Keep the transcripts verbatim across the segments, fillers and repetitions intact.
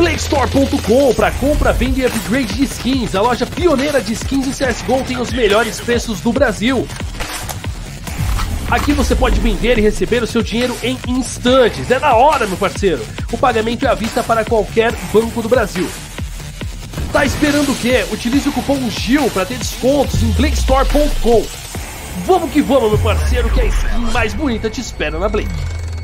Blake Store ponto com, para compra, venda e upgrade de skins. A loja pioneira de skins e C S G O tem os melhores preços do Brasil. Aqui você pode vender e receber o seu dinheiro em instantes. É da hora, meu parceiro. O pagamento é à vista para qualquer banco do Brasil. Tá esperando o quê? Utilize o cupom GIL para ter descontos em Blake Store ponto com. Vamos que vamos, meu parceiro, que a skin mais bonita te espera na Blake.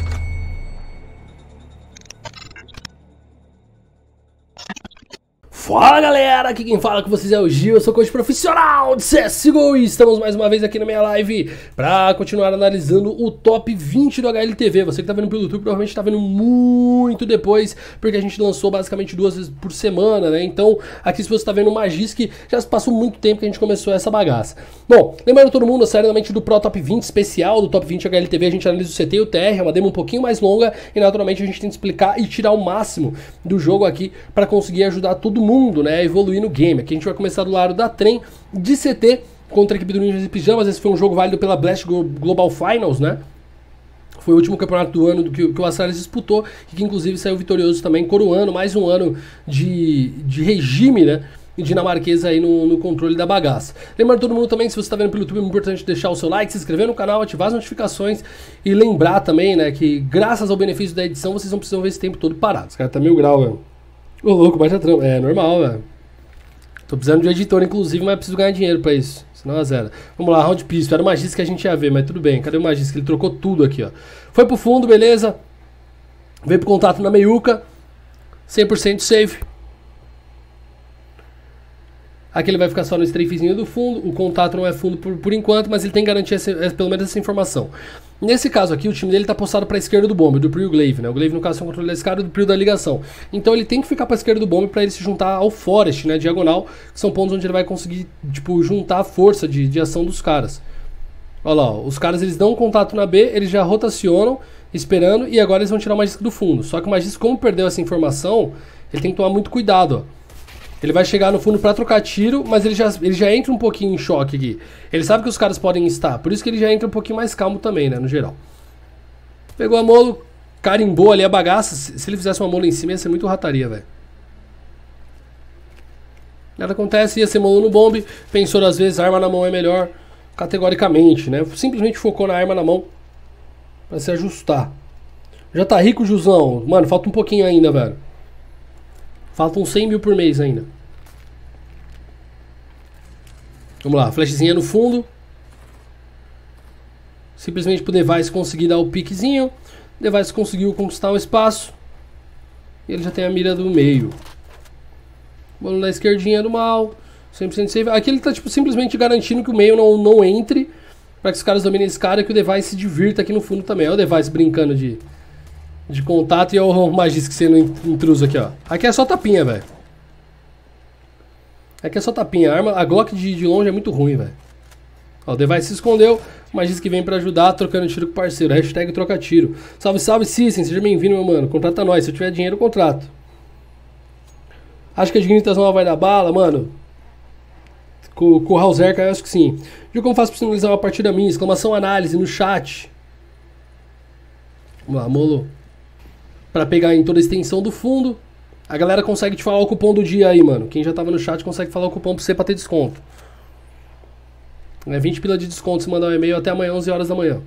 Fala galera, aqui quem fala com vocês é o Gil, eu sou coach profissional de C S G O e estamos mais uma vez aqui na minha live pra continuar analisando o top vinte do H L T V. Você que tá vendo pelo YouTube provavelmente tá vendo muito depois, porque a gente lançou basicamente duas vezes por semana, né? Então aqui se você tá vendo o Magisk, já se passou muito tempo que a gente começou essa bagaça. Bom, lembrando todo mundo, a série realmente do Pro Top vinte especial, do Top vinte H L T V, a gente analisa o C T e o T R, é uma demo um pouquinho mais longa e naturalmente a gente tem que explicar e tirar o máximo do jogo aqui pra conseguir ajudar todo mundo, né, evoluir no game. Aqui a gente vai começar do lado da Trem de C T contra a equipe do Ninjas e Pijamas. Esse foi um jogo válido pela Blast Global Finals, né? Foi o último campeonato do ano que, que o Astralis disputou e que inclusive saiu vitorioso também, coroando mais um ano de, de regime, né, dinamarquês aí no, no controle da bagaça. Lembrando todo mundo também, se você está vendo pelo YouTube, é muito importante deixar o seu like, se inscrever no canal, ativar as notificações e lembrar também, né, que graças ao benefício da edição vocês não precisam ver esse tempo todo parado. Esse cara tá mil grau, velho. Ô louco, baixa trampa. É normal, velho. Tô precisando de um editor, inclusive, mas preciso ganhar dinheiro pra isso. Senão é zero. Vamos lá, round pistol. Era o Magisk que a gente ia ver, mas tudo bem. Cadê o Magisk? Ele trocou tudo aqui, ó. Foi pro fundo, beleza. Veio pro contato na meiuca. cem por cento safe. Aqui ele vai ficar só no strafezinho do fundo. O contato não é fundo por, por enquanto, mas ele tem que garantir essa, pelo menos essa informação. Nesse caso aqui, o time dele está postado para a esquerda do bombe, do Prio Glaive, né? O Glaive, no caso, é o controle da escada e do Prio da ligação. Então ele tem que ficar para a esquerda do bombe para ele se juntar ao Forest, né? Diagonal, que são pontos onde ele vai conseguir, tipo, juntar a força de, de ação dos caras. Olha lá, ó, os caras eles dão um contato na B, eles já rotacionam, esperando, e agora eles vão tirar o Magisk do fundo. Só que o Magisk, como perdeu essa informação, ele tem que tomar muito cuidado, ó. Ele vai chegar no fundo pra trocar tiro, mas ele já, ele já entra um pouquinho em choque aqui. Ele sabe que os caras podem estar, por isso que ele já entra um pouquinho mais calmo também, né, no geral. Pegou a molo, carimbou ali a bagaça. Se ele fizesse uma molo em cima ia ser muito rataria, velho. Nada acontece, ia ser molo no bombe. Pensou às vezes, arma na mão é melhor, categoricamente, né. Simplesmente focou na arma na mão pra se ajustar. Já tá rico, Jusão? Mano, falta um pouquinho ainda, velho. Faltam cem mil por mês ainda. Vamos lá, flashzinha no fundo. Simplesmente pro Device conseguir dar o piquezinho. O Device conseguiu conquistar o espaço. E ele já tem a mira do meio. Bolo na esquerdinha do mal. cem por cento save. Aqui ele tá tipo, simplesmente garantindo que o meio não, não entre. Pra que os caras dominem esse cara e que o Device se divirta aqui no fundo também. Olha o Device brincando de... de contato e o Magisk sendo intruso aqui, ó. Aqui é só tapinha, velho. Aqui é só tapinha. A, arma, a Glock de, de longe é muito ruim, velho. Ó, o Device se escondeu. O Magisk vem pra ajudar, trocando tiro com o parceiro. Hashtag troca tiro. Salve, salve, System. Seja bem-vindo, meu mano. Contrata nós. Se eu tiver dinheiro, eu contrato. Acho que a Dignitas nova vai dar bala, mano. Com, com o Hauserka, eu acho que sim. Viu como faço pra finalizar uma partida minha? Exclamação análise no chat. Vamos lá, molo. Pra pegar em toda a extensão do fundo. A galera consegue te falar o cupom do dia aí, mano. Quem já tava no chat consegue falar o cupom pra você pra ter desconto. É vinte pila de desconto se mandar um e-mail até amanhã, onze horas da manhã.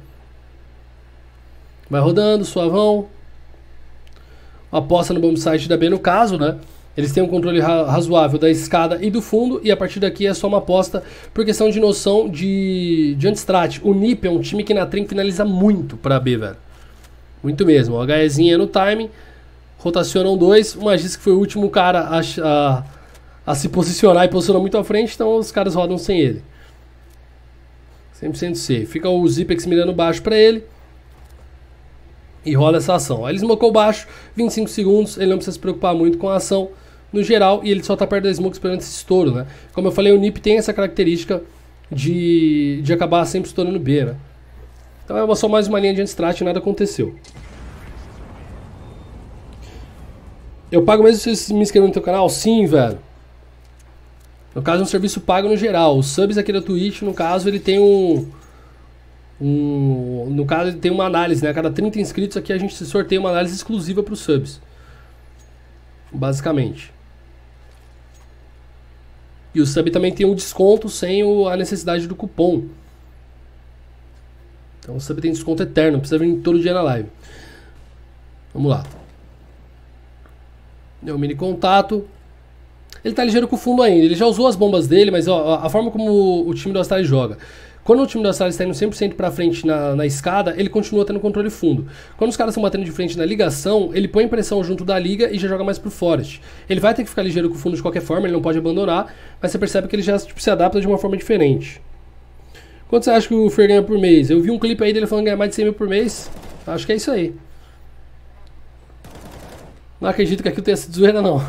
Vai rodando, suavão. Aposta no bomb site da B no caso, né? Eles têm um controle ra razoável da escada e do fundo. E a partir daqui é só uma aposta por questão de noção de, de anti-strat. O N I P é um time que na Trem finaliza muito pra B, velho. Muito mesmo, o HEzinha no timing, rotacionam dois, o Magisk foi o último cara a, a, a se posicionar e posicionou muito à frente, então os caras rodam sem ele. cem por cento safe. Fica o Zipex mirando baixo pra ele e rola essa ação. Aí ele smocou baixo, vinte e cinco segundos, ele não precisa se preocupar muito com a ação no geral e ele só tá perto da smoke esperando esse estouro, né? Como eu falei, o N I P tem essa característica de, de acabar sempre estourando B, né? Então é só mais uma linha de anti-strat e nada aconteceu. Eu pago mesmo se você me inscrever no teu canal? Sim, velho. No caso é um serviço pago no geral. Os subs aqui da Twitch, no caso, ele tem um... um no caso, ele tem uma análise, né? A cada trinta inscritos aqui a gente sorteia uma análise exclusiva para os subs. Basicamente. E o sub também tem um desconto sem o, a necessidade do cupom. Então o sub tem desconto eterno, não precisa vir todo dia na live. Vamos lá. Deu um mini contato. Ele tá ligeiro com o fundo ainda. Ele já usou as bombas dele, mas ó, a forma como o time do Astralis joga. Quando o time do Astralis está indo cem por cento pra frente na, na escada, ele continua tendo controle fundo. Quando os caras estão batendo de frente na ligação, ele põe pressão junto da liga e já joga mais pro Forest. Ele vai ter que ficar ligeiro com o fundo de qualquer forma, ele não pode abandonar, mas você percebe que ele já tipo, se adapta de uma forma diferente. Quanto você acha que o Fer ganha por mês? Eu vi um clipe aí dele falando que ganha mais de cem mil por mês. Acho que é isso aí. Não acredito que aquilo tenha sido zoeira, não.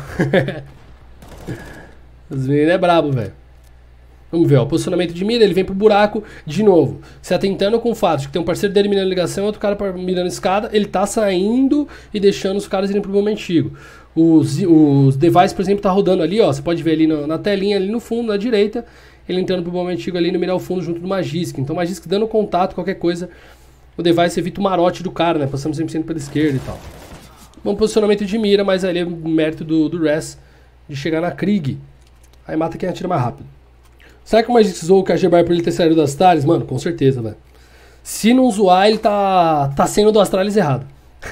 Os meninos é brabo, velho. Vamos ver, ó, o posicionamento de mira, ele vem pro buraco de novo. Se atentando com o fato de que tem um parceiro dele mirando ligação e outro cara mirando escada, ele tá saindo e deixando os caras irem pro bomba antigo. Os, os devices, por exemplo, tá rodando ali, ó. Você pode ver ali no, na telinha, ali no fundo, na direita, ele entrando pro bomba antigo ali no mirar o fundo junto do Magisk. Então o Magisk dando contato, qualquer coisa, o device evita o marote do cara, né? Passando cem por cento pela esquerda e tal. Bom posicionamento de mira, mas ali é mérito do, do Res de chegar na Krieg. Aí mata quem atira mais rápido. Será que o Magisk zoou o K G Bar por ele ter saído do Astralis? Mano, com certeza, velho. Se não zoar, ele tá, tá sendo do Astralis errado.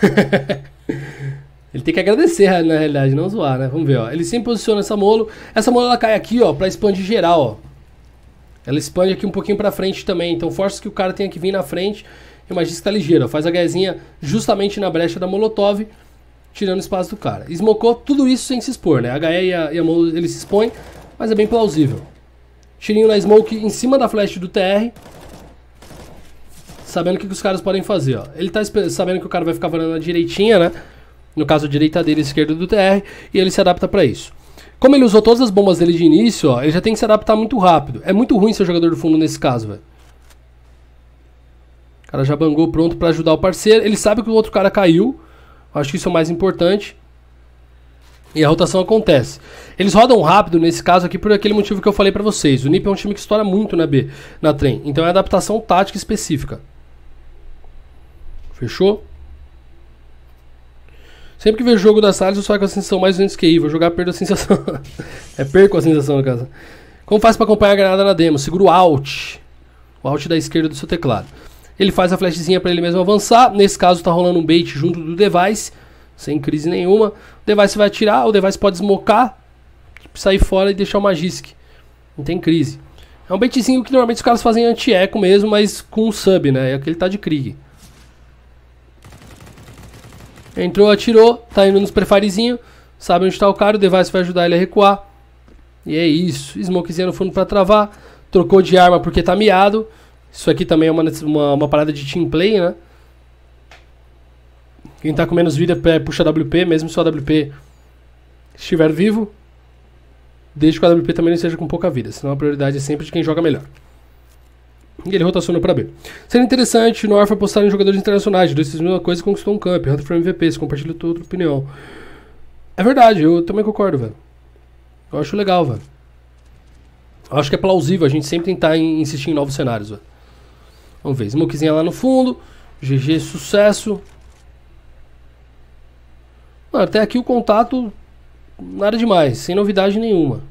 Ele tem que agradecer, na realidade, não zoar, né? Vamos ver, ó. Ele sempre posiciona essa molo. Essa molo, ela cai aqui, ó, pra expandir geral, ó. Ela expande aqui um pouquinho pra frente também. Então força que o cara tenha que vir na frente. E o Magisk tá ligeiro, ó. Faz a guezinha justamente na brecha da Molotov, tirando espaço do cara. Smocou tudo isso sem se expor, né? A H E e a, e a molo, ele se expõe, mas é bem plausível. Tirinho na smoke em cima da flash do T R. Sabendo o que, que os caras podem fazer, ó. Ele tá sabendo que o cara vai ficar varando na direitinha, né? No caso, a direita dele e a esquerda do T R. E ele se adapta pra isso. Como ele usou todas as bombas dele de início, ó, ele já tem que se adaptar muito rápido. É muito ruim ser jogador do fundo nesse caso, velho. O cara já bangou pronto pra ajudar o parceiro. Ele sabe que o outro cara caiu. Acho que isso é o mais importante. E a rotação acontece. Eles rodam rápido nesse caso aqui por aquele motivo que eu falei pra vocês. O N I P é um time que estoura muito na B, na trem. Então é adaptação tática específica. Fechou? Sempre que vejo o jogo da Astralis eu saio com a sensação mais duzentos Q I. Vou jogar, perdo a sensação. É perco a sensação no caso. Como faz pra acompanhar a granada na demo? Segura o Alt. O Alt da esquerda do seu teclado. Ele faz a flashzinha pra ele mesmo avançar. Nesse caso tá rolando um bait junto do device. Sem crise nenhuma. O device vai atirar, o device pode smocar, sair fora e deixar o Magisk. Não tem crise. É um baitzinho que normalmente os caras fazem anti-eco mesmo, mas com um sub, né? É aquele tá de Krieg. Entrou, atirou, tá indo nos prefirezinho, sabe onde tá o cara, o device vai ajudar ele a recuar. E é isso. Smokezinha no fundo pra travar. Trocou de arma porque tá miado. Isso aqui também é uma, uma, uma parada de team play, né? Quem tá com menos vida puxa W P, mesmo se o A W P estiver vivo. Desde que o A W P também não esteja com pouca vida. Senão a prioridade é sempre de quem joga melhor. E ele rotaciona pra B. Seria interessante no Orphan apostar em jogadores internacionais. Dois fez a mesma coisa e conquistou um camp. Hunter for M V P, se compartilha toda a outra opinião. É verdade, eu também concordo, velho. Eu acho legal, velho. Eu acho que é plausível a gente sempre tentar insistir em novos cenários, velho. Vamos ver, smokezinha lá no fundo. G G, sucesso. Mano, até aqui o contato, nada demais, sem novidade nenhuma.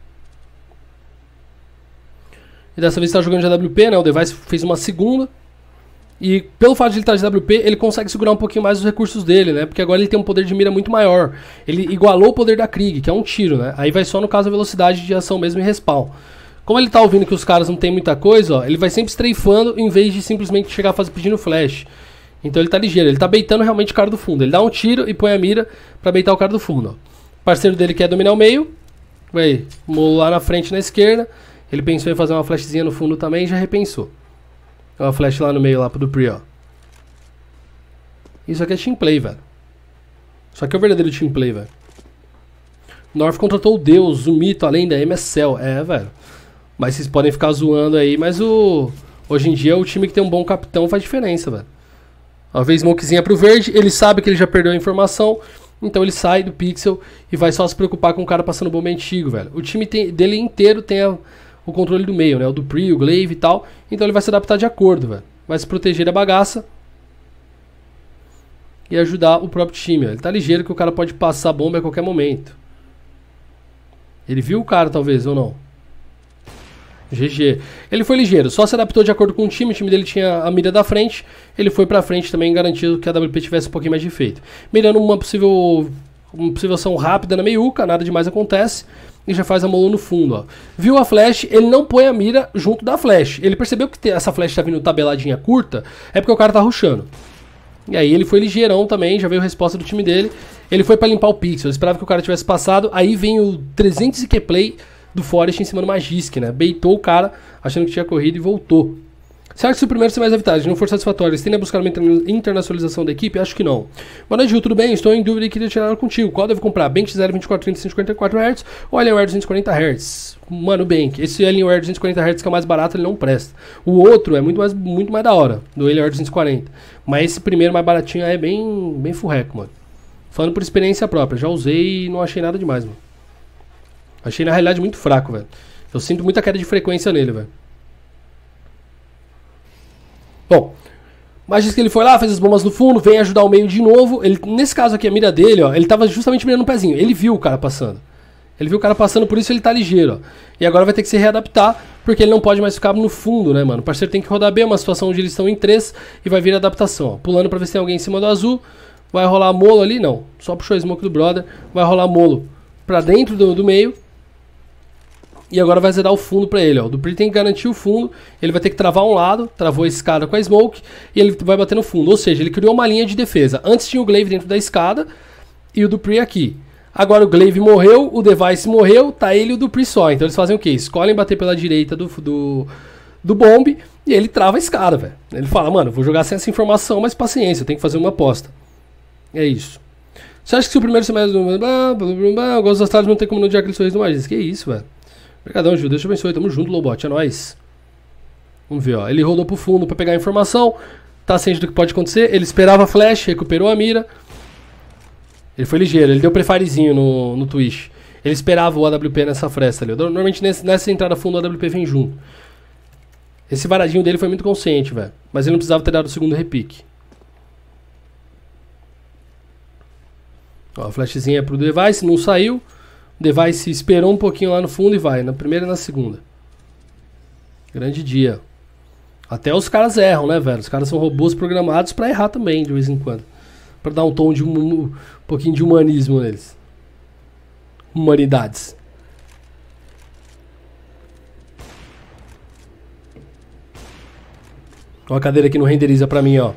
E dessa vez está jogando de A W P, né? O device fez uma segunda. E pelo fato de ele estar de A W P, ele consegue segurar um pouquinho mais os recursos dele, né? Porque agora ele tem um poder de mira muito maior. Ele igualou o poder da Krieg, que é um tiro, né? Aí vai só no caso a velocidade de ação mesmo e respawn. Como ele tá ouvindo que os caras não tem muita coisa, ó, ele vai sempre strafando em vez de simplesmente chegar a fazer pedindo flash. Então ele tá ligeiro, ele tá baitando realmente o cara do fundo. Ele dá um tiro e põe a mira pra baitar o cara do fundo, ó. O parceiro dele quer dominar o meio. Vai, molo lá na frente na esquerda. Ele pensou em fazer uma flashzinha no fundo também e já repensou. Uma flash lá no meio, lá pro Dupree, ó. Isso aqui é team play, velho. Isso aqui é o verdadeiro team play, velho. North contratou o Deus, o mito, além da M S L. É, velho. Mas vocês podem ficar zoando aí, mas o... Hoje em dia o time que tem um bom capitão faz diferença, velho. Uma vez smokezinha pro verde, ele sabe que ele já perdeu a informação, então ele sai do pixel e vai só se preocupar com o cara passando bomba antigo, velho. O time tem, dele inteiro tem a, o controle do meio, né? O Dupree, o Glaive e tal. Então ele vai se adaptar de acordo, velho. Vai se proteger da bagaça. e ajudar o próprio time. Ó. Ele tá ligeiro que o cara pode passar a bomba a qualquer momento. Ele viu o cara, talvez, ou não? G G. Ele foi ligeiro, só se adaptou de acordo com o time. O time dele tinha a mira da frente. Ele foi pra frente também, garantindo que a W P tivesse um pouquinho mais de efeito. Mirando uma possível, uma possível ação rápida na meiuca, nada demais acontece. E já faz a molo no fundo, ó. Viu a flash, ele não põe a mira junto da flash. Ele percebeu que essa flash tá vindo tabeladinha curta, é porque o cara tá rushando. E aí ele foi ligeirão também, já veio a resposta do time dele. Ele foi pra limpar o pixel, ele esperava que o cara tivesse passado. Aí vem o trezentos e Q play do Forest em cima do Magisk, né? Baitou o cara, achando que tinha corrido e voltou. Será que se o primeiro ser mais a vantagem não for satisfatório, eles tendem a buscar uma internacionalização da equipe? Acho que não. Boa noite, Gil, tudo bem? Estou em dúvida e queria tirar ela contigo. Qual devo comprar? Bank zero vinte e quatro trinta cento e cinquenta e quatro hertz ou Alienware duzentos e quarenta hertz? Mano, Bank, esse Alienware duzentos e quarenta hertz que é o mais barato, ele não presta. O outro é muito mais, muito mais da hora, do Alienware duzentos e quarenta. Mas esse primeiro mais baratinho é bem, bem furreco, mano. Falando por experiência própria, já usei e não achei nada demais, mano. Achei na realidade muito fraco, velho. Eu sinto muita queda de frequência nele, velho. Bom, mas que ele foi lá, fez as bombas no fundo, vem ajudar o meio de novo. Ele, nesse caso aqui, a mira dele, ó, ele tava justamente mirando no pezinho. Ele viu o cara passando. Ele viu o cara passando, por isso ele tá ligeiro, ó. E agora vai ter que se readaptar, porque ele não pode mais ficar no fundo, né, mano? O parceiro tem que rodar B, uma situação onde eles estão em três e vai vir a adaptação, ó. Pulando pra ver se tem alguém em cima do azul. Vai rolar molo ali? Não. Só puxou a smoke do brother. Vai rolar molo pra dentro do, do meio. E agora vai zedar o fundo pra ele, ó. O Dupri tem que garantir o fundo. Ele vai ter que travar um lado. Travou a escada com a smoke. E ele vai bater no fundo. Ou seja, ele criou uma linha de defesa. Antes tinha o Glaive dentro da escada. E o Dupri aqui. Agora o Glaive morreu. O Device morreu. Tá ele e o Dupri só. Então eles fazem o quê? Escolhem bater pela direita do, do, do bomb. E ele trava a escada, velho. Ele fala, mano, vou jogar sem essa informação. Mas paciência, eu tenho que fazer uma aposta. É isso. Você acha que se o primeiro semestre... Eu gosto das tardes, não tem como não odiar aquele sorriso do Magis. Que isso, velho. Obrigadão, Gil. Deus te abençoe. Tamo junto, Lobot. É nóis. Vamos ver, ó. Ele rodou pro fundo pra pegar a informação. Tá ciente do que pode acontecer. Ele esperava a flash, recuperou a mira. Ele foi ligeiro. Ele deu prefirezinho no, no Twitch. Ele esperava o A W P nessa fresta ali. Normalmente nesse, nessa entrada fundo o A W P vem junto. Esse varadinho dele foi muito consciente, velho. Mas ele não precisava ter dado o segundo repique. Ó, a flashzinha é pro Device. Não saiu. O Device esperou um pouquinho lá no fundo e vai, na primeira e na segunda. Grande dia. Até os caras erram, né, velho? Os caras são robôs programados pra errar também, de vez em quando. Pra dar um tom de um, um pouquinho de humanismo neles. Humanidades. Ó a cadeira que não renderiza pra mim, ó.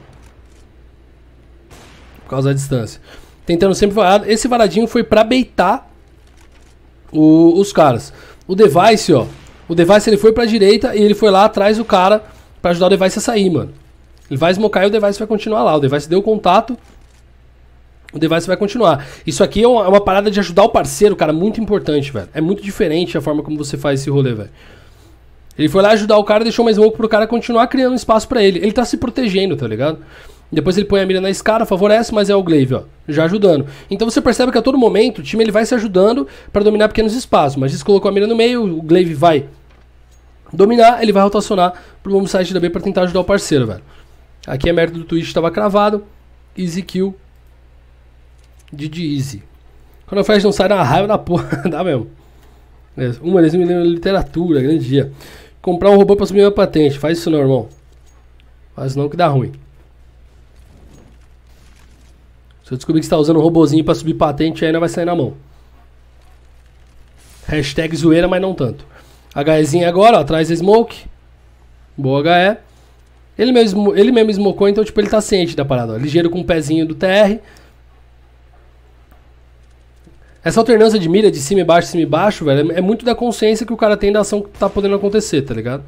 Por causa da distância. Tentando sempre varado. Esse varadinho foi pra baitar O, os caras. O Device, ó. O Device ele foi pra direita e ele foi lá atrás do cara pra ajudar o Device a sair, mano. Ele vai smocar e o Device vai continuar lá. O Device deu contato. O Device vai continuar. Isso aqui é uma, é uma parada de ajudar o parceiro, cara. Muito importante, velho. É muito diferente a forma como você faz esse rolê, velho. Ele foi lá ajudar o cara, deixou uma smoke pro cara continuar criando espaço pra ele. Ele tá se protegendo, tá ligado? Depois ele põe a mira na escada, favorece, mas é o Glaive, ó, já ajudando. Então você percebe que a todo momento o time ele vai se ajudando para dominar pequenos espaços. Mas se colocou a mira no meio, o Glaive vai dominar, ele vai rotacionar pro bomb site da B para tentar ajudar o parceiro, velho. Aqui a merda do Twitch estava cravado. Easy kill. G G easy. Quando a flash não sai na raiva da porra, dá mesmo. Uma vez me lembra de literatura, grande dia. Comprar um robô para subir uma patente, faz isso não, irmão. Faz não que dá ruim. Se eu descobrir que você tá usando um robozinho pra subir patente, ainda vai sair na mão. Hashtag zoeira, mas não tanto. HEzinho agora, ó, atrás da smoke. Boa H E. Ele mesmo, ele mesmo smocou, então tipo, ele tá ciente da parada, ó. Ligeiro com o pezinho do T R. Essa alternância de mira de cima e baixo, cima e baixo, velho, é muito da consciência que o cara tem da ação que tá podendo acontecer, tá ligado?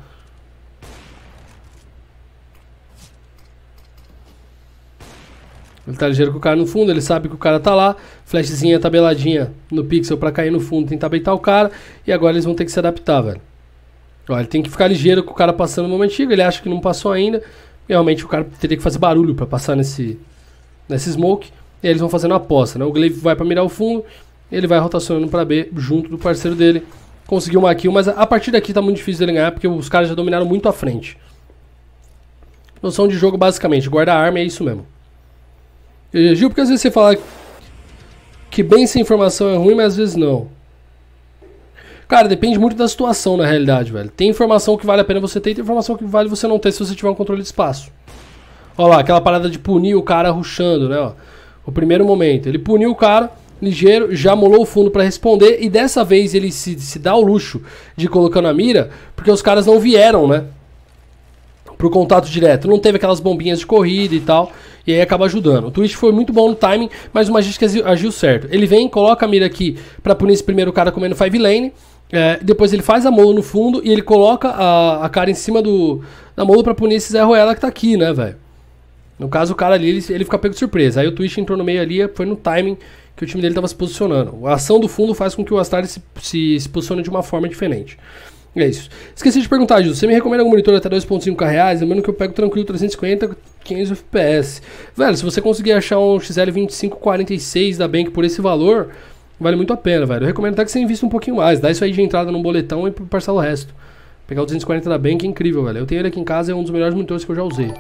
Ele tá ligeiro com o cara no fundo, ele sabe que o cara tá lá. Flashzinha tabeladinha no pixel pra cair no fundo, tentar baitar o cara. E agora eles vão ter que se adaptar, velho. Ó, ele tem que ficar ligeiro com o cara passando no momentinho. Ele acha que não passou ainda. Realmente o cara teria que fazer barulho pra passar nesse, nesse smoke. E aí eles vão fazendo a aposta, né? O Glaive vai pra mirar o fundo. Ele vai rotacionando pra B junto do parceiro dele. Conseguiu uma kill, mas a partir daqui tá muito difícil dele ganhar, porque os caras já dominaram muito à frente. Noção de jogo basicamente, guarda a arma, é isso mesmo. Gil, porque às vezes você fala que bem sem informação é ruim, mas às vezes não. Cara, depende muito da situação na realidade, velho. Tem informação que vale a pena você ter e tem informação que vale você não ter se você tiver um controle de espaço. Olha lá, aquela parada de punir o cara rushando, né? Ó. O primeiro momento. Ele puniu o cara, ligeiro, já molou o fundo pra responder e dessa vez ele se, se dá o luxo de colocar na mira porque os caras não vieram, né? Pro contato direto. Não teve aquelas bombinhas de corrida e tal. E aí acaba ajudando. O Twitch foi muito bom no timing, mas o Magic agiu certo. Ele vem, coloca a mira aqui pra punir esse primeiro cara comendo five lane. É, depois ele faz a molo no fundo e ele coloca a, a cara em cima do, da molo pra punir esse Zé Ruela que tá aqui, né, velho? No caso, o cara ali, ele, ele fica pego de surpresa. Aí o Twitch entrou no meio ali, foi no timing que o time dele tava se posicionando. A ação do fundo faz com que o Astralis se, se, se posicione de uma forma diferente. É isso. Esqueci de perguntar, Gil, você me recomenda algum monitor até dois ponto cinco K reais? Lembrando que eu pego tranquilo trezentos e cinquenta, quinhentos F P S. Velho, se você conseguir achar um X L vinte e cinco quarenta e seis da Bank por esse valor, vale muito a pena, velho. Eu recomendo até que você invista um pouquinho mais. Dá isso aí de entrada num boletão e parcela o resto. Pegar o duzentos e quarenta da Bank é incrível, velho. Eu tenho ele aqui em casa, é um dos melhores monitores que eu já usei.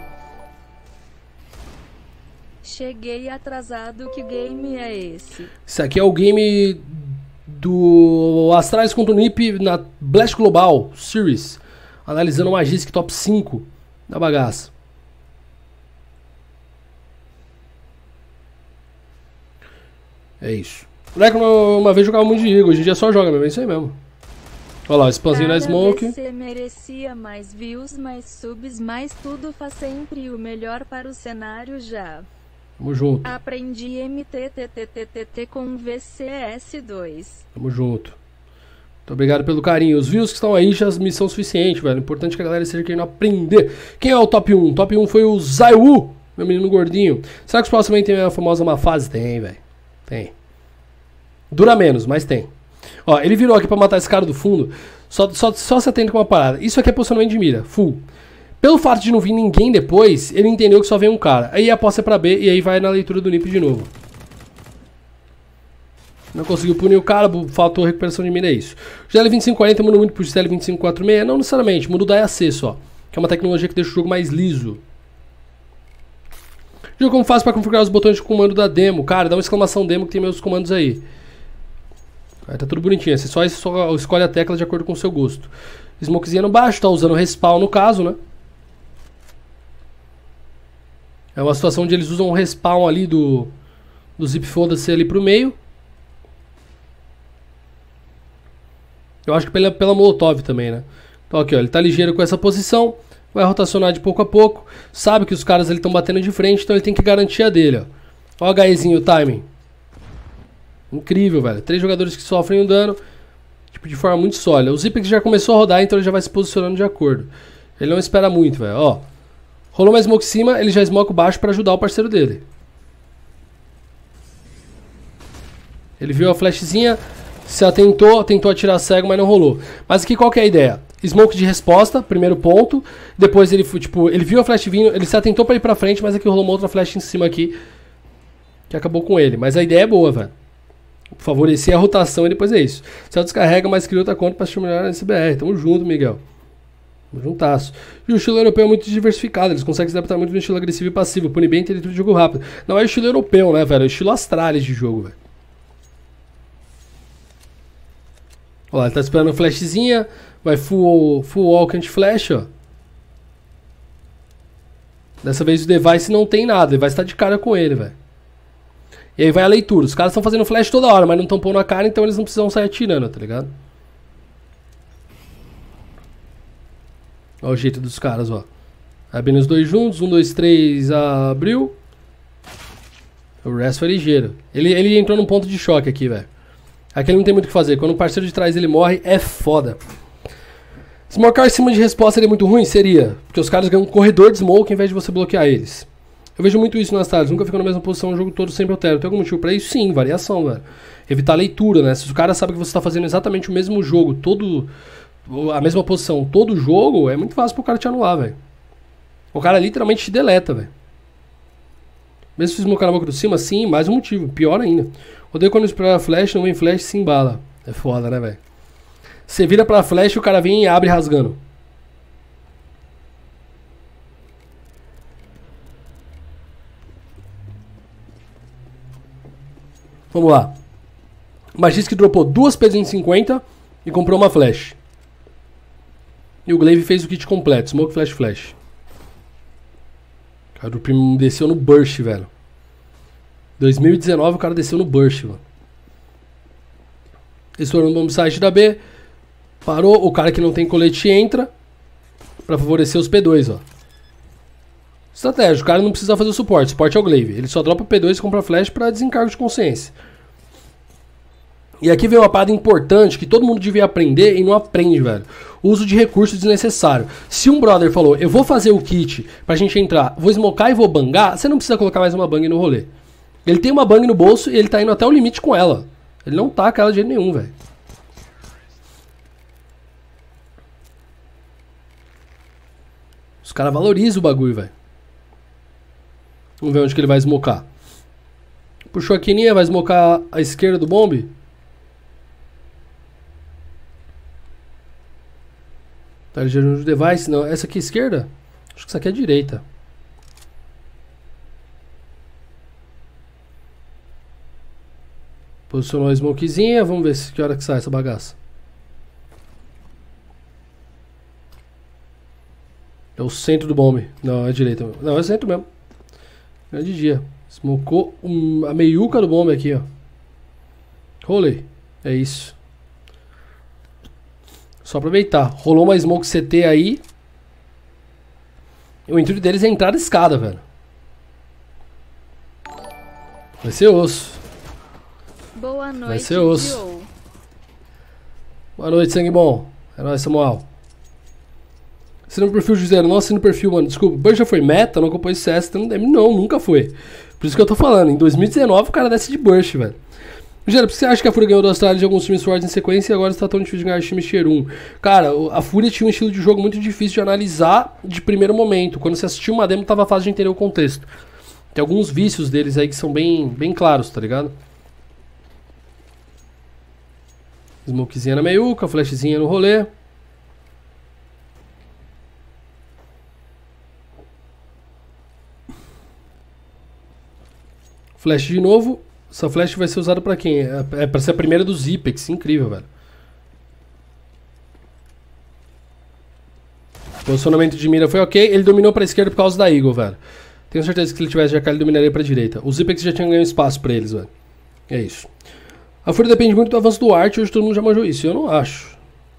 Cheguei atrasado, que game é esse? Isso aqui é o game do Astralis contra o N I P na Blast Global Series, analisando o Magisk top cinco da bagaça. É isso. O moleque uma vez jogava muito de Eagle, hoje em dia só joga mesmo, é isso aí mesmo. Olha lá, o spamzinho na Smoke. Você merecia mais views, mais subs, mais tudo, faz sempre o melhor para o cenário já. Tamo junto. Aprendi M T T T T T T com V C S dois. Tamo junto. Muito obrigado pelo carinho. Os views que estão aí já me são suficientes, velho. Importante que a galera esteja querendo aprender. Quem é o top um? Top um foi o Zaiwu, meu menino gordinho. Será que os próximos também tem a famosa má fase? Tem, velho. Tem. Dura menos, mas tem. Ó, ele virou aqui pra matar esse cara do fundo. Só, só, só se atende com uma parada. Isso aqui é posicionamento de mira, full. Pelo fato de não vir ninguém depois, ele entendeu que só vem um cara. Aí a posse é pra B e aí vai na leitura do N I P de novo. Não conseguiu punir o cara, faltou recuperação de mira, é isso. O G L vinte e cinco quarenta muda muito pro G L vinte e cinco quarenta e seis? Não necessariamente, muda o da E A C só. Que é uma tecnologia que deixa o jogo mais liso. Jogo como faz pra configurar os botões de comando da demo? Cara, dá uma exclamação demo que tem meus comandos aí. Aí tá tudo bonitinho, você só, só escolhe a tecla de acordo com o seu gosto. Smokezinha no baixo, tá usando respawn no caso, né? É uma situação onde eles usam o respawn ali do, do zip foda-se ali pro meio. Eu acho que pela, pela Molotov também, né? Então aqui, ó, ele tá ligeiro com essa posição. Vai rotacionar de pouco a pouco. Sabe que os caras ali estão batendo de frente, então ele tem que garantir a dele, ó. Ó o HEzinho, o timing. Incrível, velho. Três jogadores que sofrem um dano, tipo, de forma muito sólida. O Zipex já começou a rodar, então ele já vai se posicionando de acordo. Ele não espera muito, velho. Ó. Rolou uma smoke em cima, ele já smoke baixo pra ajudar o parceiro dele. Ele viu a flashzinha, se atentou, tentou atirar cego, mas não rolou. Mas aqui qual que é a ideia? Smoke de resposta, primeiro ponto. Depois ele, tipo, ele viu a flash vindo, ele se atentou pra ir pra frente, mas aqui rolou uma outra flash em cima aqui, que acabou com ele. Mas a ideia é boa, velho. Favorecer a rotação e depois é isso. Você descarrega, mas cria outra conta pra estimular a C B R. Tamo junto, Miguel. Tamo juntasso. E o estilo europeu é muito diversificado. Eles conseguem se adaptar muito no estilo agressivo e passivo. Pune bem ter de jogo rápido. Não é o estilo europeu, né, velho? É o estilo Astralis de jogo, velho. Olha lá, ele tá esperando a flashzinha. Vai full, full walk anti-flash, ó. Dessa vez o device não tem nada. O device tá de cara com ele, velho. E aí vai a leitura. Os caras estão fazendo flash toda hora, mas não estão pondo a cara, então eles não precisam sair atirando, tá ligado? Olha o jeito dos caras, ó. Abrindo os dois juntos. Um, dois, três, abriu. O resto foi ligeiro. Ele, ele entrou num ponto de choque aqui, velho. Aqui ele não tem muito o que fazer. Quando o parceiro de trás ele morre, é foda. Smokear em cima de resposta seria muito ruim? Seria. Porque os caras ganham um corredor de smoke ao invés de você bloquear eles. Eu vejo muito isso nas tardes, nunca fica na mesma posição o jogo todo, sempre altera. Tem algum motivo pra isso? Sim, variação, velho. Evitar leitura, né? Se o cara sabe que você tá fazendo exatamente o mesmo jogo, todo... a mesma posição, todo jogo, é muito fácil pro cara te anular, velho. O cara literalmente te deleta, velho. Mesmo se smocar na boca do cima, sim, mais um motivo, pior ainda. Odeio quando espera flash, não vem flash, se embala. É foda, né, velho? Você vira pra flash e o cara vem e abre rasgando. Vamos lá. O Magisk dropou duas P duzentos e cinquenta e comprou uma flash. E o Glaive fez o kit completo. Smoke, flash, flash. O cara do primo desceu no burst, velho. dois mil e dezenove o cara desceu no burst, mano. Estourou no bomb site da B. Parou. O cara que não tem colete entra. Pra favorecer os P dois, ó. Estratégia. O cara não precisa fazer o suporte. O suporte é o Glaive. Ele só dropa o P dois e compra flash pra desencargo de consciência. E aqui vem uma parada importante que todo mundo devia aprender e não aprende, velho. O uso de recursos desnecessário. Se um brother falou, eu vou fazer o kit pra gente entrar, vou smocar e vou bangar, você não precisa colocar mais uma bang no rolê. Ele tem uma bang no bolso e ele tá indo até o limite com ela. Ele não taca ela de jeito nenhum, velho. Os caras valorizam o bagulho, velho. Vamos ver onde que ele vai smocar. Puxou a quininha, vai smocar a esquerda do bombe. Tá ligeiro no device, não. Essa aqui é a esquerda? Acho que essa aqui é a direita. Posicionou a smokezinha. Vamos ver se que hora que sai essa bagaça. É o centro do bombe. Não, é a direita. Não, é o centro mesmo. É de dia. Smocou um, a meiuca do bombe aqui, ó. Rolei. É isso. Só aproveitar. Rolou uma smoke C T aí. O intuito deles é entrar da escada, velho. Vai ser osso. Boa noite, Vai ser osso. Joe. Boa noite, sangue bom. É nóis, Samuel. Assina o perfil de zero. Não assina o perfil, mano. Desculpa. O Burst já foi meta, não acompanho C S. Não, não, nunca foi. Por isso que eu tô falando. Em dois mil e dezenove o cara desce de Burst, velho. Gera, por que você acha que a Fúria ganhou do Astralis de alguns times fortes em sequência e agora está tão difícil de ganhar de time Tier um? Cara, a Fúria tinha um estilo de jogo muito difícil de analisar de primeiro momento. Quando você assistiu uma demo, tava fácil de entender o contexto. Tem alguns vícios deles aí que são bem, bem claros, tá ligado? Smokezinha na meiuca, flashzinha no rolê. Flash de novo. Essa flash vai ser usada pra quem? É, é pra ser a primeira dos Ipex. Incrível, velho. Posicionamento de mira foi ok. Ele dominou pra esquerda por causa da Eagle, velho. Tenho certeza que se ele tivesse J K, ele dominaria pra direita. Os Ipex já tinham ganho espaço pra eles, velho. É isso. A Fúria depende muito do avanço do Art. Hoje todo mundo já manjou isso. Eu não acho.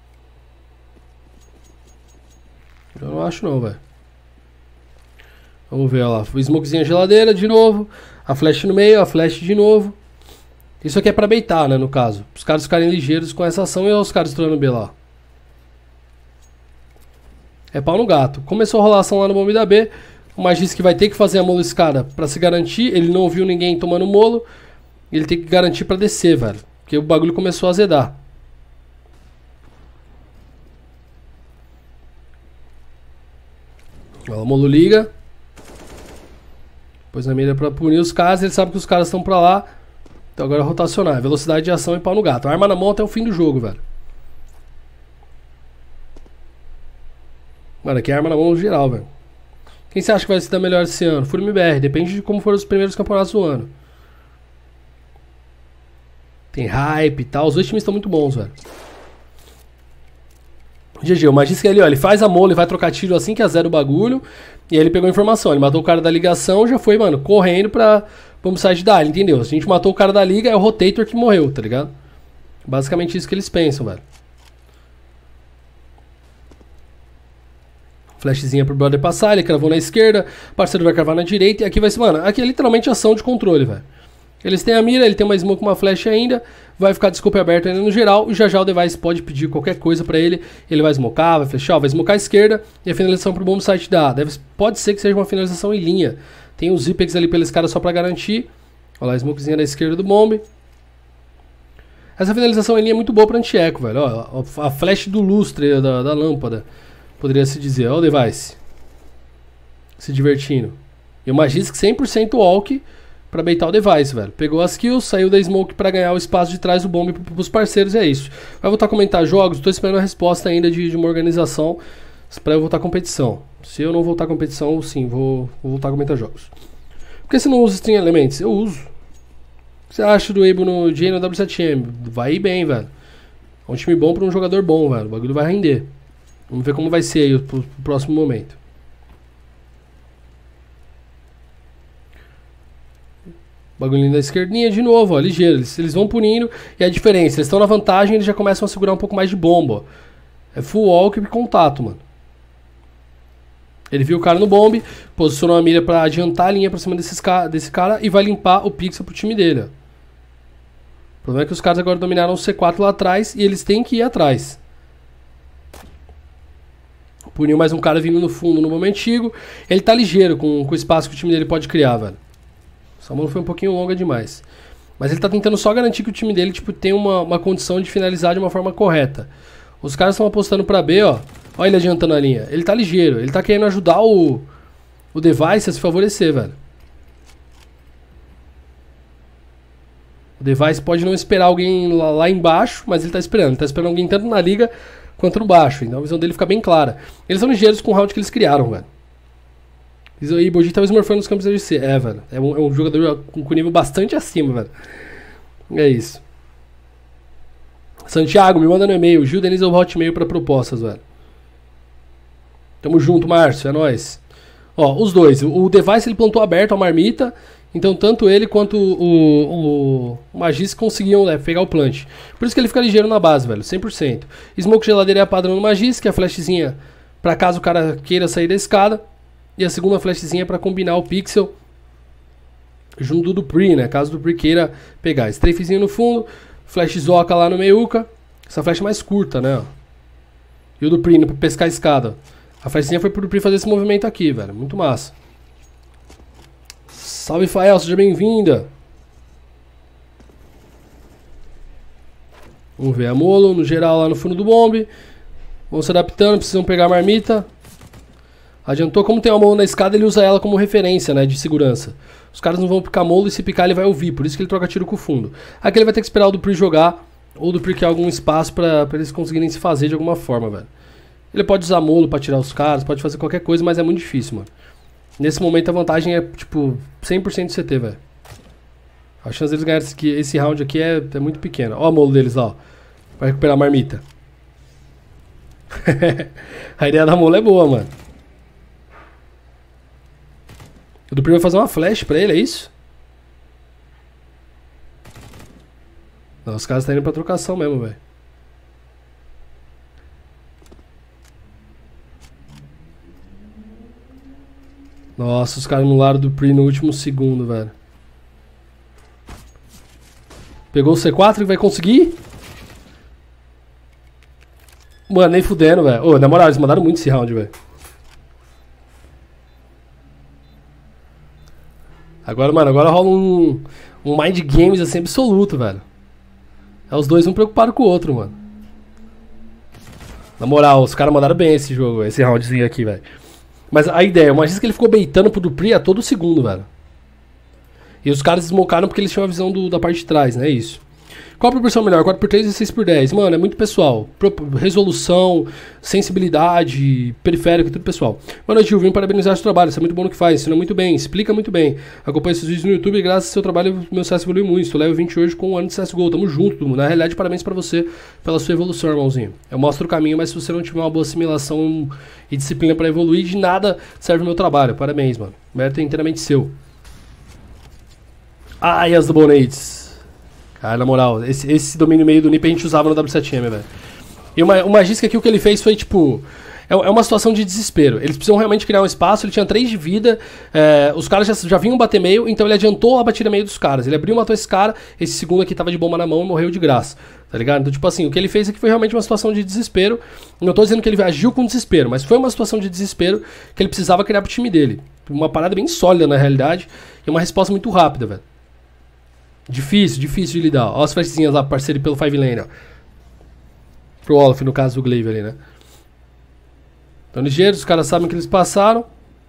Eu não acho não, velho. Vamos ver, ó lá. O smokezinho geladeira de novo. A flash no meio, a flash de novo. Isso aqui é pra baitar, né, no caso. Os caras ficarem ligeiros com essa ação e os caras estourando B lá. É pau no gato. Começou a rolação lá no bombe da B. O Magisk vai ter que fazer a moliscada pra se garantir. Ele não viu ninguém tomando molo. Ele tem que garantir pra descer, velho. Porque o bagulho começou a azedar. Ó, o molo liga. Depois na mira pra punir os caras, ele sabe que os caras estão pra lá. Então agora é rotacionar. Velocidade de ação e pau no gato. Arma na mão até o fim do jogo, velho. Mano, aqui é arma na mão no geral, velho. Quem você acha que vai se dar melhor esse ano? Fúria M B R. Depende de como foram os primeiros campeonatos do ano. Tem hype e tal. Os dois times estão muito bons, velho. G G, o Magisk ali, ó. Ele faz a mola e vai trocar tiro assim que azera o bagulho. E aí ele pegou a informação, ele matou o cara da ligação, já foi, mano, correndo pra bomb site da área, entendeu? Se a gente matou o cara da liga, é o Rotator que morreu, tá ligado? Basicamente isso que eles pensam, velho. Flashzinha pro brother passar, ele cravou na esquerda, o parceiro vai cravar na direita, e aqui vai ser, mano, aqui é literalmente ação de controle, velho. Eles têm a mira, ele tem uma smoke com uma flash ainda, vai ficar de scope aberto ainda no geral, e já já o device pode pedir qualquer coisa pra ele, ele vai smocar, vai flashar, vai smocar a esquerda, e a finalização pro bomb site da A. Deve, pode ser que seja uma finalização em linha. Tem os Ipex ali pelos caras só pra garantir. Olha lá, a smokezinha da esquerda do bomb. Essa finalização em linha é muito boa pra anti-eco, velho. Ó, a flash do lustre da, da lâmpada, poderia se dizer. Olha o device. Se divertindo. E o Magisk cem por cento walk pra baitar o device, velho. Pegou as kills, saiu da smoke pra ganhar o espaço de trás do bomb pros parceiros e é isso. Vai voltar a comentar jogos, tô esperando a resposta ainda de, de uma organização pra eu voltar a competição. Se eu não voltar a competição, sim, vou, vou voltar a comentar jogos. Por que você não usa Stream Elements? Eu uso. que você acha do Ebo no J no W sete M? Vai ir bem, velho. É um time bom pra um jogador bom, velho. O bagulho vai render. Vamos ver como vai ser aí pro, pro próximo momento. Bagulhinho da esquerdinha de novo, ó, ligeiro. Eles, eles vão punindo e a diferença, eles estão na vantagem, eles já começam a segurar um pouco mais de bomba, ó. É full walk e contato, mano. Ele viu o cara no bombe, posicionou a mira pra adiantar a linha pra cima desses ca desse cara e vai limpar o pixel pro time dele, ó. O problema é que os caras agora dominaram o C quatro lá atrás e eles têm que ir atrás. Puniu mais um cara vindo no fundo no momento antigo. Ele tá ligeiro com, com o espaço que o time dele pode criar, velho. Essa mão foi um pouquinho longa demais. Mas ele tá tentando só garantir que o time dele tipo, tem uma, uma condição de finalizar de uma forma correta. Os caras estão apostando pra B, ó. Olha ele adiantando a linha. Ele tá ligeiro. Ele tá querendo ajudar o, o Device a se favorecer, velho. O Device pode não esperar alguém lá, lá embaixo, mas ele tá esperando. Ele tá esperando alguém tanto na liga quanto no baixo. Então a visão dele fica bem clara. Eles são ligeiros com o round que eles criaram, velho. E Boji tava smurfando nos campos de C. É, velho. É um, é um jogador com nível bastante acima, velho. É isso. Santiago, me manda no e-mail. Gil Denise é o hotmail pra propostas, velho. Tamo junto, Márcio. É nóis. Ó, os dois. O Device ele plantou aberto a marmita. Então tanto ele quanto o, o, o Magis conseguiam né, pegar o plant. Por isso que ele fica ligeiro na base, velho. cem por cento. Smoke geladeira é a padrão no Magis, que é a flashzinha pra caso o cara queira sair da escada. E a segunda flashzinha pra combinar o pixel junto do Dupri, né? Caso o Dupri queira pegar. Strafezinho no fundo. Flash Zoca lá no meiuca. Essa flash é mais curta, né? Ó. E o Dupri indo pra pescar a escada. A flashzinha foi pro Dupri fazer esse movimento aqui, velho. Muito massa. Salve, Fael. Seja bem-vinda. Vamos ver a Molo no geral lá no fundo do bombe. Vão se adaptando. Precisam pegar a marmita. Adiantou, como tem uma molo na escada, ele usa ela como referência, né, de segurança. Os caras não vão picar molo e se picar ele vai ouvir, por isso que ele troca tiro com o fundo. Aqui ele vai ter que esperar o Dupri jogar, ou o Dupri criar algum espaço pra, pra eles conseguirem se fazer de alguma forma, velho. Ele pode usar molo pra tirar os caras, pode fazer qualquer coisa, mas é muito difícil, mano. Nesse momento a vantagem é, tipo, cem por cento de C T, velho. A chance deles ganharem esse, esse round aqui é, é muito pequena. Ó a molo deles lá, ó. Vai recuperar a marmita. A ideia da molo é boa, mano. O Dupri vai fazer uma flash pra ele, é isso? Não, os caras estão indo pra trocação mesmo, velho. Nossa, os caras anularam o Dupri no último segundo, velho. Pegou o C quatro e vai conseguir? Mano, nem fudendo, velho. Ô, na moral, eles mandaram muito esse round, velho. Agora, mano, agora rola um, um mind games assim absoluto, velho. É os dois um preocupado com o outro, mano. Na moral, os caras mandaram bem esse jogo, esse roundzinho aqui, velho. Mas a ideia, imagina que ele ficou baitando pro Dupri a todo segundo, velho. E os caras desmocaram porque eles tinham a visão do, da parte de trás, né? É isso. Qual a proporção melhor? quatro por três e seis por dez? Mano, é muito pessoal. Pro, resolução, sensibilidade, periférico, tudo pessoal. Boa noite, Gil. Vim parabenizar o seu trabalho. Você é muito bom no que faz. Ensina muito bem. Explica muito bem. Acompanho esses vídeos no YouTube e graças ao seu trabalho meu C S evoluiu muito. Estou level vinte hoje com um ano de C S G O. Tamo junto. Na realidade, parabéns pra você pela sua evolução, irmãozinho. Eu mostro o caminho, mas se você não tiver uma boa assimilação e disciplina pra evoluir, de nada serve o meu trabalho. Parabéns, mano. O mérito é inteiramente seu. Ai, as Donates. Cara, na moral, esse, esse domínio meio do N I P a gente usava no W sete M, velho. E uma, uma Magis que aqui o que ele fez foi, tipo... É, é uma situação de desespero. Eles precisam realmente criar um espaço, ele tinha três de vida, é, os caras já, já vinham bater meio, então ele adiantou a batida meio dos caras. Ele abriu, matou esse cara, esse segundo aqui tava de bomba na mão e morreu de graça, tá ligado? Então, tipo assim, o que ele fez aqui foi realmente uma situação de desespero. Não tô dizendo que ele agiu com desespero, mas foi uma situação de desespero que ele precisava criar pro time dele. Uma parada bem sólida, na realidade, e uma resposta muito rápida, velho. Difícil, difícil de lidar. Ó as flashzinhas lá, parceiro pelo five lane, ó. Pro Olaf, no caso do Glaive ali, né? Tão ligeiros, os caras sabem que eles passaram.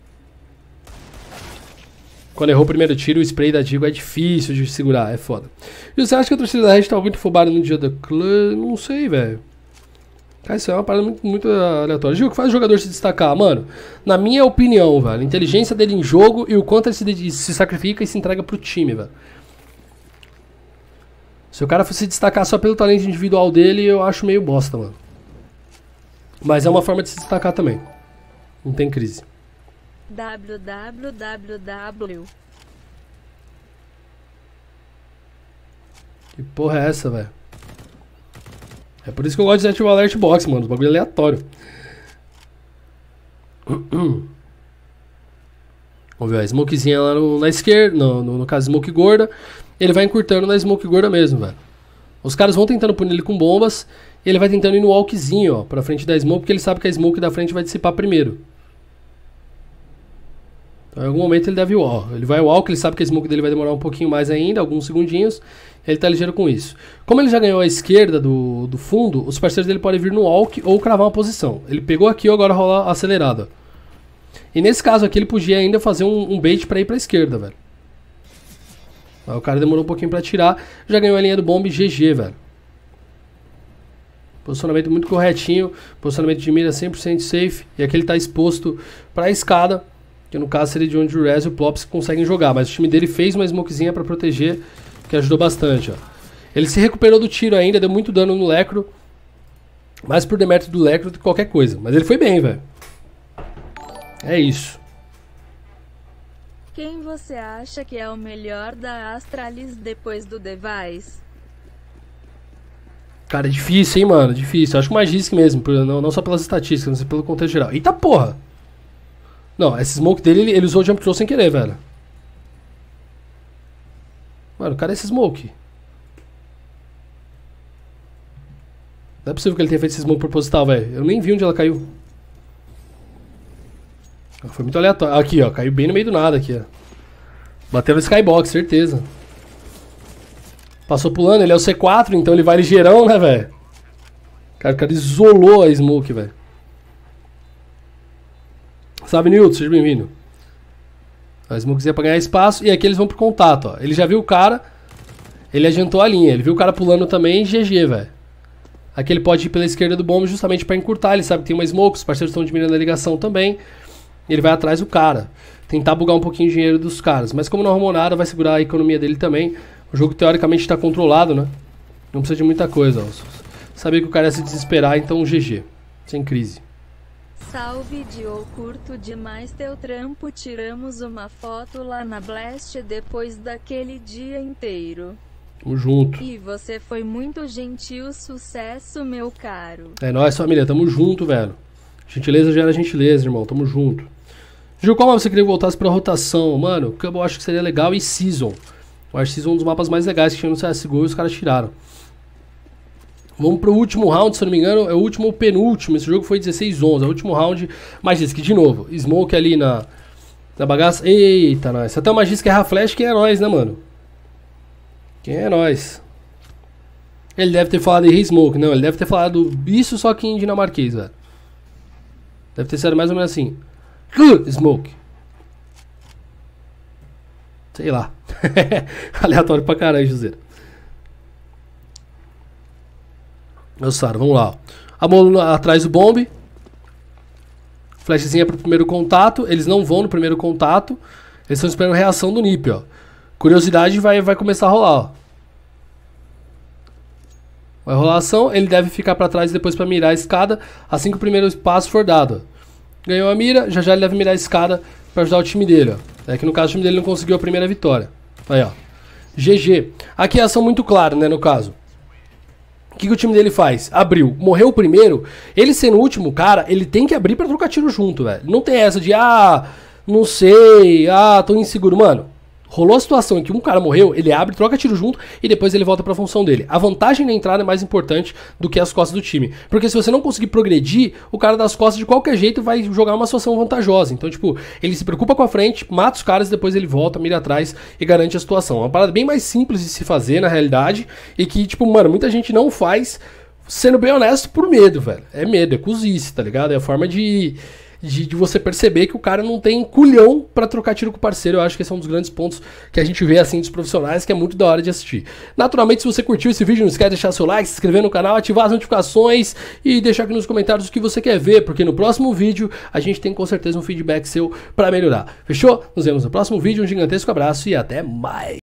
Quando errou o primeiro tiro, o spray da Digo é difícil de segurar, é foda. E você acha que a torcida da Red tá muito afobada no dia da clã? Não sei, velho. Cara, isso é uma parada muito, muito aleatória. Gil, o que faz o jogador se destacar? Mano, na minha opinião, velho, a inteligência dele em jogo e o quanto ele se, se sacrifica e se entrega pro time, velho. Se o cara fosse se destacar só pelo talento individual dele, eu acho meio bosta, mano. Mas é uma forma de se destacar também. Não tem crise. www. Que porra é essa, velho? É por isso que eu gosto de desativar o Alert Box, mano. O bagulho é aleatório. Vamos ver a smokezinha lá no, na esquerda. No, no, no caso, smoke gorda. Ele vai encurtando na smoke gorda mesmo, velho. Os caras vão tentando punir ele com bombas. E ele vai tentando ir no walkzinho, ó. Pra frente da smoke, porque ele sabe que a smoke da frente vai dissipar primeiro. Então, em algum momento ele deve walk. Ele vai walk, ele sabe que a smoke dele vai demorar um pouquinho mais ainda, alguns segundinhos. Ele tá ligeiro com isso. Como ele já ganhou a esquerda do, do fundo, os parceiros dele podem vir no walk ou cravar uma posição. Ele pegou aqui, agora rola acelerada. E nesse caso aqui ele podia ainda fazer um, um bait pra ir pra esquerda, velho. Aí o cara demorou um pouquinho pra tirar. Já ganhou a linha do bomb, G G, velho. Posicionamento muito corretinho. Posicionamento de mira cem por cento safe. E aqui ele tá exposto pra escada. Que no caso seria de onde o Rez e o Plops conseguem jogar. Mas o time dele fez uma smokezinha pra proteger, que ajudou bastante, ó. Ele se recuperou do tiro ainda, deu muito dano no Lecro. Mais por demérito do Lecro do que qualquer coisa. Mas ele foi bem, velho. É isso. Quem você acha que é o melhor da Astralis depois do Device? Cara, é difícil, hein, mano. Difícil. Eu acho que o Magisk mesmo. Não, não só pelas estatísticas, mas pelo contexto geral. Eita porra! Não, esse smoke dele, ele, ele usou o jump throw sem querer, velho. Mano, cadê esse smoke? Não é possível que ele tenha feito esse smoke proposital, velho. Eu nem vi onde ela caiu. Foi muito aleatório. Aqui, ó. Caiu bem no meio do nada aqui, ó. Bateu no skybox, certeza. Passou pulando. Ele é o C quatro, então ele vai ligeirão, né, velho? Cara, o cara isolou a smoke, velho. Salve, Newton. Seja bem-vindo. A smokezinha pra ganhar espaço. E aqui eles vão pro contato, ó. Ele já viu o cara. Ele adiantou a linha. Ele viu o cara pulando também. G G, velho. Aqui ele pode ir pela esquerda do bomb justamente pra encurtar. Ele sabe que tem uma smoke. Os parceiros estão diminuindo a ligação também. Ele vai atrás do cara. Tentar bugar um pouquinho o dinheiro dos caras. Mas como não arrumou nada, vai segurar a economia dele também. O jogo teoricamente está controlado, né? Não precisa de muita coisa, ó. Sabia que o cara ia se desesperar, então G G. Sem crise. Salve, Dio, curto demais teu trampo. Tiramos uma foto lá na Blast depois daquele dia inteiro. Tamo junto. E você foi muito gentil. Sucesso, meu caro. É nóis, família. Tamo junto, velho. Gentileza gera gentileza, irmão. Tamo junto. Gil, como você queria que voltasse pra rotação? Mano, eu acho que seria legal. E Season. Eu acho que Season é um dos mapas mais legais que tinha no C S G O e os caras tiraram. Vamos pro último round, se eu não me engano. É o último ou penúltimo. Esse jogo foi dezesseis a onze. É o último round. Magisk, de novo. Smoke ali na, na bagaça. Eita, nós. Até o Magisk erra flash. Quem é nós, né, mano? Quem é nós? Ele deve ter falado em Smoke. Não, ele deve ter falado isso só que em dinamarquês, velho. Deve ter sido mais ou menos assim. Smoke. Sei lá. Aleatório pra caralho, José. Nossa, vamos lá. A mão atrás do bombe. Flashzinha pro primeiro contato. Eles não vão no primeiro contato. Eles estão esperando a reação do Nip, ó. Curiosidade vai, vai começar a rolar, ó. Vai rolar a ação. Ele deve ficar pra trás depois pra mirar a escada. Assim que o primeiro passo for dado. Ganhou a mira. Já já ele deve mirar a escada pra ajudar o time dele, ó. É que no caso o time dele não conseguiu a primeira vitória. Aí, ó. G G. Aqui é a ação muito clara, né, no caso. O que, que o time dele faz? Abriu. Morreu o primeiro. Ele sendo o último cara, ele tem que abrir pra trocar tiro junto, velho. Não tem essa de, ah, não sei, ah, tô inseguro. Mano, rolou a situação em que um cara morreu, ele abre, troca tiro junto e depois ele volta pra função dele. A vantagem na entrada é mais importante do que as costas do time. Porque se você não conseguir progredir, o cara das costas de qualquer jeito vai jogar uma situação vantajosa. Então, tipo, ele se preocupa com a frente, mata os caras e depois ele volta, mira atrás e garante a situação. É uma parada bem mais simples de se fazer, na realidade, e que, tipo, mano, muita gente não faz, sendo bem honesto, por medo, velho. É medo, é cozice, tá ligado? É a forma de... De, de você perceber que o cara não tem culhão pra trocar tiro com o parceiro. Eu acho que esse é um dos grandes pontos que a gente vê assim dos profissionais, que é muito da hora de assistir. Naturalmente, se você curtiu esse vídeo, não esquece de deixar seu like, se inscrever no canal, ativar as notificações e deixar aqui nos comentários o que você quer ver, porque no próximo vídeo a gente tem com certeza um feedback seu pra melhorar. Fechou? Nos vemos no próximo vídeo, um gigantesco abraço e até mais!